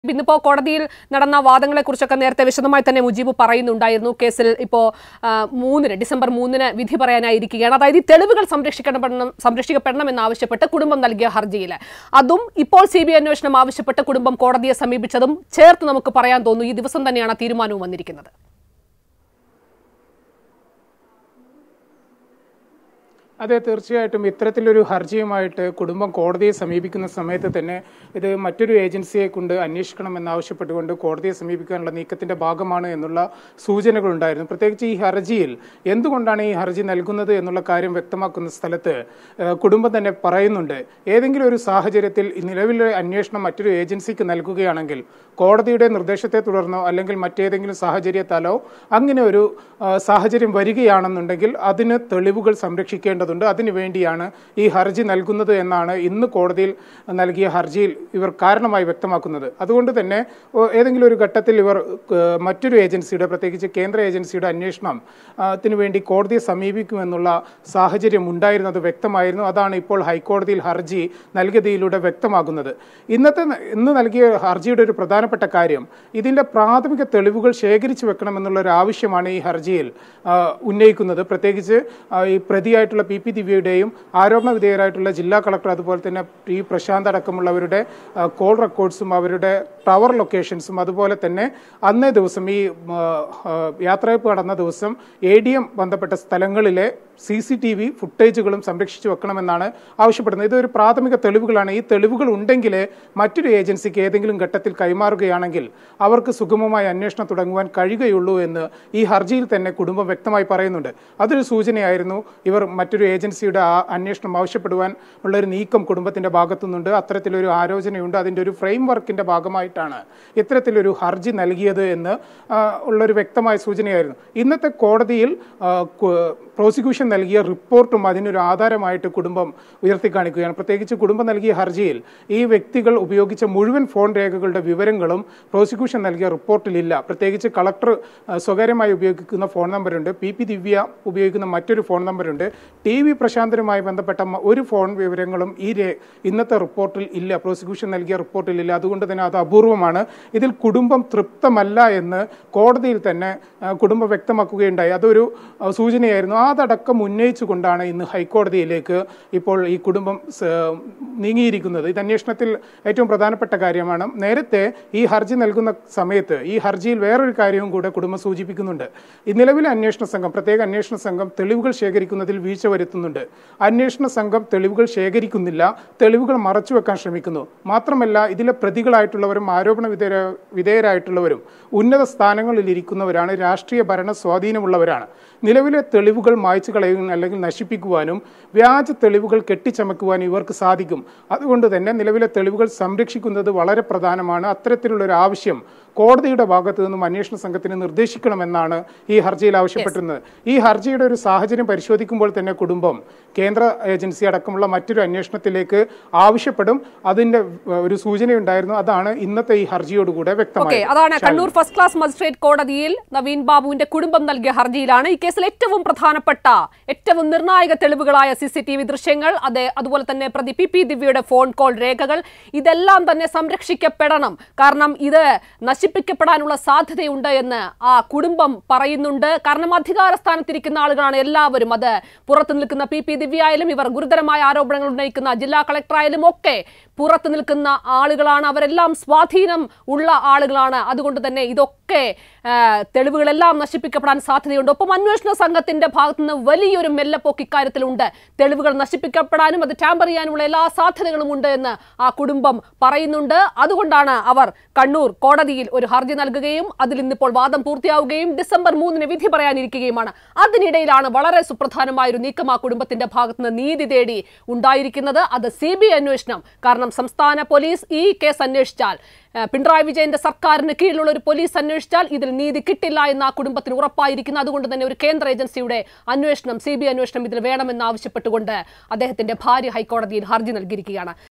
ഇന്നിപ്പോൾ കോടതിയിൽ നടന്ന വാദങ്ങളെക്കുറിച്ചൊക്കെ നേരത്തെ വിശദമായി തന്നെ മുജീബ് പറയുന്നുണ്ടായിരുന്നു. കേസിൽ ഇപ്പോൾ ഡിസംബർ 3 വിധി പറയാനായിരിക്കുകയാണ്. അതായത് ഈ തെളിവുകൾ സംരക്ഷിക്കപ്പെടണമെന്നാവശ്യപ്പെട്ട് കുടുംബം നൽകിയ ഹർജിയിൽ അതും ഇപ്പോൾ CBI അന്വേഷണം ആവശ്യപ്പെട്ട് കുടുംബം കോടതിയെ സമീപിച്ചതും ചേർത്ത് നമുക്ക് പറയാൻ തോന്നുന്നു ഈ ദിവസം തന്നെയാണ് തീരുമാനവും വന്നിരിക്കുന്നത്. അതെ, തീർച്ചയായിട്ടും ഇത്തരത്തിലൊരു ഹർജിയുമായിട്ട് കുടുംബം കോടതിയെ സമീപിക്കുന്ന സമയത്ത് തന്നെ ഇത് മറ്റൊരു ഏജൻസിയെ കൊണ്ട് അന്വേഷിക്കണമെന്നാവശ്യപ്പെട്ടുകൊണ്ട് കോടതിയെ സമീപിക്കാനുള്ള നീക്കത്തിന്റെ ഭാഗമാണ് എന്നുള്ള സൂചനകളുണ്ടായിരുന്നു. പ്രത്യേകിച്ച് ഈ ഹർജിയിൽ എന്തുകൊണ്ടാണ് ഈ ഹർജി നൽകുന്നത് എന്നുള്ള കാര്യം വ്യക്തമാക്കുന്ന സ്ഥലത്ത് കുടുംബം തന്നെ പറയുന്നുണ്ട്. ഏതെങ്കിലും ഒരു സാഹചര്യത്തിൽ നിലവിലെ അന്വേഷണം മറ്റൊരു ഏജൻസിക്ക് നൽകുകയാണെങ്കിൽ കോടതിയുടെ നിർദ്ദേശത്തെ തുടർന്നോ അല്ലെങ്കിൽ മറ്റേതെങ്കിലും സാഹചര്യത്താലോ അങ്ങനെ ഒരു സാഹചര്യം വരികയാണെന്നുണ്ടെങ്കിൽ അതിന് തെളിവുകൾ സംരക്ഷിക്കേണ്ടതുണ്ട്. അതിനുവേണ്ടിയാണ് ഈ ഹർജി നൽകുന്നത് എന്നാണ് ഇന്ന് കോടതിയിൽ നൽകിയ ഹർജിയിൽ ഇവർ കാരണമായി വ്യക്തമാക്കുന്നത്. അതുകൊണ്ട് തന്നെ ഏതെങ്കിലും ഒരു ഘട്ടത്തിൽ ഇവർ മറ്റൊരു ഏജൻസിയുടെ, പ്രത്യേകിച്ച് കേന്ദ്ര ഏജൻസിയുടെ അന്വേഷണത്തിന് വേണ്ടി കോടതിയെ സമീപിക്കുമെന്നുള്ള സാഹചര്യം ഉണ്ടായിരുന്നത് വ്യക്തമായിരുന്നു. അതാണ് ഇപ്പോൾ ഹൈക്കോടതിയിൽ ഹർജി നൽകിയതിലൂടെ വ്യക്തമാകുന്നത്. ഇന്ന് നൽകിയ ഹർജിയുടെ ഒരു പ്രധാനപ്പെട്ട കാര്യം ഇതിന്റെ പ്രാഥമിക തെളിവുകൾ ശേഖരിച്ചു വെക്കണമെന്നുള്ള ഒരു ആവശ്യമാണ് ഈ ഹർജിയിൽ ഉന്നയിക്കുന്നത്. പ്രത്യേകിച്ച് ഈ പ്രതിയായിട്ടുള്ള PP ദിവ്യയുടെയും ആരോപണ വിധേയരായിട്ടുള്ള ജില്ലാ കളക്ടർ അതുപോലെ തന്നെ പ്രശാന്ത് അടക്കമുള്ളവരുടെ കോൾ റെക്കോർഡ്സും അവരുടെ ടവർ ലൊക്കേഷൻസും അതുപോലെ തന്നെ അന്നേ ദിവസം ഈ യാത്രയപ്പ് നടന്ന ദിവസം ADM ബന്ധപ്പെട്ട സ്ഥലങ്ങളിലെ CCTV ഫുട്ടേജുകളും സംരക്ഷിച്ചു വെക്കണമെന്നാണ് ആവശ്യപ്പെടുന്നത്. ഇതൊരു പ്രാഥമിക തെളിവുകളാണ്. ഈ തെളിവുകൾ ഉണ്ടെങ്കിൽ മറ്റൊരു ഏജൻസിക്ക് ഏതെങ്കിലും ഘട്ടത്തിൽ കൈമാറുകയാണെങ്കിൽ അവർക്ക് സുഗമമായ അന്വേഷണം തുടങ്ങുവാൻ കഴിയുകയുള്ളൂ എന്ന് ഈ ഹർജിയിൽ തന്നെ കുടുംബം വ്യക്തമായി പറയുന്നുണ്ട്. അതൊരു സൂചനയായിരുന്നു. ഇവർ മറ്റൊരു ഏജൻസിയുടെ അന്വേഷണം ആവശ്യപ്പെടുവാൻ ഉള്ളൊരു നീക്കം കുടുംബത്തിന്റെ ഭാഗത്തുനിന്നുണ്ട്. അത്തരത്തിലൊരു ആലോചനയുണ്ട്. അതിൻ്റെ ഒരു ഫ്രെയിം വർക്കിന്റെ ഭാഗമായിട്ടാണ് ഇത്തരത്തിലൊരു ഹർജി നൽകിയത് എന്ന് ഉള്ളൊരു വ്യക്തമായ സൂചനയായിരുന്നു. ഇന്നത്തെ കോടതിയിൽ പ്രോസിക്യൂഷൻ നൽകിയ റിപ്പോർട്ടും അതിനൊരു ആധാരമായിട്ട് കുടുംബം ഉയർത്തിക്കാണിക്കുകയാണ്. പ്രത്യേകിച്ച് കുടുംബം നൽകിയ ഹർജിയിൽ ഈ വ്യക്തികൾ ഉപയോഗിച്ച മുഴുവൻ ഫോൺ രേഖകളുടെ വിവരങ്ങളും പ്രോസിക്യൂഷൻ നൽകിയ റിപ്പോർട്ടിലില്ല. പ്രത്യേകിച്ച് കളക്ടർ സ്വകാര്യമായി ഉപയോഗിക്കുന്ന ഫോൺ നമ്പറുണ്ട്, PP ദിവ്യ ഉപയോഗിക്കുന്ന മറ്റൊരു ഫോൺ നമ്പറുണ്ട്, TV പ്രശാന്തനുമായി ബന്ധപ്പെട്ട ഒരു ഫോൺ വിവരങ്ങളും ഇന്നത്തെ റിപ്പോർട്ടിൽ ഇല്ല, പ്രോസിക്യൂഷൻ നൽകിയ റിപ്പോർട്ടിൽ ഇല്ല. അതുകൊണ്ട് തന്നെ അത് അപൂർവമാണ്. ഇതിൽ കുടുംബം തൃപ്തമല്ല എന്ന് കോടതിയിൽ തന്നെ കുടുംബം വ്യക്തമാക്കുകയുണ്ടായി. അതൊരു സൂചനയായിരുന്നു. അതടക്കം ഉന്നയിച്ചുകൊണ്ടാണ് ഇന്ന് ഹൈക്കോടതിയിലേക്ക് ഇപ്പോൾ ഈ കുടുംബം നീങ്ങിയിരിക്കുന്നത്. ഇത് അന്വേഷണത്തിൽ ഏറ്റവും പ്രധാനപ്പെട്ട കാര്യമാണ്. നേരത്തെ ഈ ഹർജി നൽകുന്ന സമയത്ത് ഈ ഹർജിയിൽ വേറൊരു കാര്യവും കൂടെ കുടുംബം സൂചിപ്പിക്കുന്നുണ്ട്. ഈ നിലവിലെ അന്വേഷണ സംഘം, പ്രത്യേക അന്വേഷണ സംഘം തെളിവുകൾ ശേഖരിക്കുന്നതിൽ വീഴ്ച വരുത്തുന്നുണ്ട്. അന്വേഷണ സംഘം തെളിവുകൾ ശേഖരിക്കുന്നില്ല, തെളിവുകൾ മറച്ചുവെക്കാൻ ശ്രമിക്കുന്നു. മാത്രമല്ല ഇതിലെ പ്രതികളായിട്ടുള്ളവരും ആരോപണ വിധേയരായിട്ടുള്ളവരും ഉന്നത സ്ഥാനങ്ങളിൽ ഇരിക്കുന്നവരാണ്, രാഷ്ട്രീയ ഭരണ സ്വാധീനമുള്ളവരാണ്. നിലവിലെ തെളിവുകൾ മായ്ച്ചു കളയാനും അല്ലെങ്കിൽ നശിപ്പിക്കുവാനും വ്യാജ തെളിവുകൾ കെട്ടിച്ചമക്കുവാനും ഇവർക്ക് സാധിക്കും. അതുകൊണ്ട് തന്നെ നിലവിലെ തെളിവുകൾ സംരക്ഷിക്കുന്നത് വളരെ പ്രധാനമാണ്. അത്തരത്തിലുള്ളൊരു ആവശ്യം കോടതിയുടെ ഭാഗത്തു നിന്നും അന്വേഷണ സംഘത്തിന് നിർദ്ദേശിക്കണമെന്നാണ് ഈ ഹർജിയിൽ ആവശ്യപ്പെട്ടിരുന്നത്. ഈ ഹർജിയുടെ ഒരു സാഹചര്യം പരിശോധിക്കുമ്പോൾ തന്നെ കുടുംബം കേന്ദ്ര ഏജൻസി അടക്കമുള്ള മറ്റൊരു അന്വേഷണത്തിലേക്ക് ആവശ്യപ്പെടും. അതിന്റെ ഒരു സൂചനയുണ്ടായിരുന്നു. അതാണ് ഇന്നത്തെ ഈ ഹർജിയോടുകൂടെ വ്യക്തമായത്. അതാണ് കണ്ണൂർ ഫസ്റ്റ് ക്ലാസ് മജിസ്ട്രേറ്റ് കോടതിയിൽ നവീൻ ബാബുവിന്റെ കുടുംബം നൽകിയ ഹർജിയിലാണ് ഈ കേസിൽ ഏറ്റവും പ്രധാനപ്പെട്ട, ഏറ്റവും നിർണായക തെളിവുകളായ CCTV ദൃശ്യങ്ങൾ, അതുപോലെ തന്നെ പ്രതി PP ദിവ്യയുടെ ഫോൺ കോൾ രേഖകൾ, ഇതെല്ലാം തന്നെ സംരക്ഷിക്കപ്പെടണം. കാരണം ഇത് നശിപ്പിക്കപ്പെടാനുള്ള സാധ്യതയുണ്ട് എന്ന് ആ കുടുംബം പറയുന്നുണ്ട്. കാരണം അധികാര സ്ഥാനത്തിരിക്കുന്ന ആളുകളാണ് എല്ലാവരും. അത് പുറത്തു നിൽക്കുന്ന PP ദിവ്യ ആയാലും ഇവർ ഗുരുതരമായ ആരോപണങ്ങൾ ഉന്നയിക്കുന്ന ജില്ലാ കളക്ടറായാലും ഒക്കെ പുറത്തു നിൽക്കുന്ന ആളുകളാണ്. അവരെല്ലാം സ്വാധീനം ഉള്ള ആളുകളാണ്. അതുകൊണ്ട് തന്നെ ഇതൊക്കെ തെളിവുകളെല്ലാം നശിപ്പിക്കപ്പെടാൻ സാധ്യതയുണ്ട്. ഒപ്പം അന്വേഷണ സംഘത്തിന്റെ ഭാഗത്തുനിന്ന് വലിയൊരു മെല്ലപ്പോക്ക് ഇക്കാര്യത്തിലുണ്ട്. തെളിവുകൾ നശിപ്പിക്കപ്പെടാനും അത് ടാമ്പർ ചെയ്യാനുമുള്ള എല്ലാ സാധ്യതകളും ഉണ്ട് എന്ന് ആ കുടുംബം പറയുന്നുണ്ട്. അതുകൊണ്ടാണ് അവർ കണ്ണൂർ കോടതിയിൽ ഒരു ഹർജി നൽകുകയും അതിൽ ഇന്നിപ്പോൾ വാദം പൂർത്തിയാവുകയും ഡിസംബർ 3 വിധി പറയാനിരിക്കുകയുമാണ്. അതിനിടയിലാണ് വളരെ സുപ്രധാനമായ ഒരു നീക്കം ആ കുടുംബത്തിന്റെ ഭാഗത്തുനിന്ന് നീതി തേടി ഉണ്ടായിരിക്കുന്നത്. അത് CBI അന്വേഷണം. കാരണം സംസ്ഥാന പോലീസ് ഈ കേസ് അന്വേഷിച്ചാൽ, പിണറായി വിജയന്റെ സർക്കാരിന് കീഴിലുള്ള ഒരു പോലീസ് അന്വേഷിച്ചാൽ ഇതിൽ നീതി കിട്ടില്ല എന്ന് ആ കുടുംബത്തിന് ഉറപ്പായിരിക്കുന്നു. അതുകൊണ്ട് തന്നെ ഒരു കേന്ദ്ര ഏജൻസിയുടെ അന്വേഷണം, CBI അന്വേഷണം ഇതിൽ വേണമെന്ന് ആവശ്യപ്പെട്ടുകൊണ്ട് അദ്ദേഹത്തിന്റെ ഭാര്യ ഹൈക്കോടതിയിൽ ഹർജി നൽകിയിരിക്കുകയാണ്.